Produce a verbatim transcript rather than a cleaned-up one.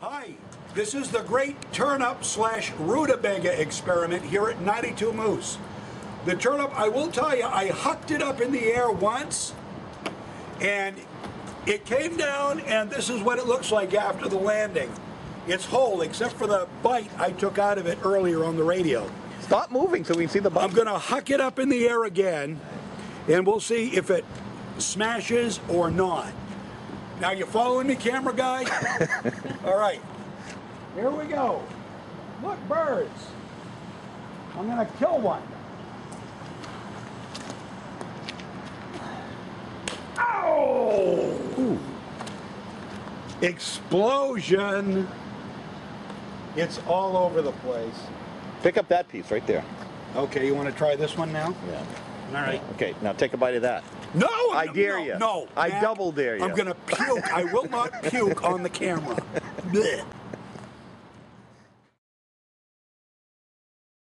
Hi, this is the great turnip slash rutabaga experiment here at ninety-two Moose. The turnip, I will tell you, I hucked it up in the air once and it came down, and this is what it looks like after the landing. It's whole except for the bite I took out of it earlier on the radio. Stop moving so we can see the bite. I'm going to huck it up in the air again and we'll see if it smashes or not. Now, you following me, camera guy? All right, here we go. Look, birds. I'm gonna kill one. Ow! Ooh. Explosion. It's all over the place. Pick up that piece right there. Okay, you want to try this one now? Yeah. All right. Okay, now take a bite of that. No! I no, dare no, you. No. I Matt, double dare you. I'm going to puke. I will not puke on the camera. Blech.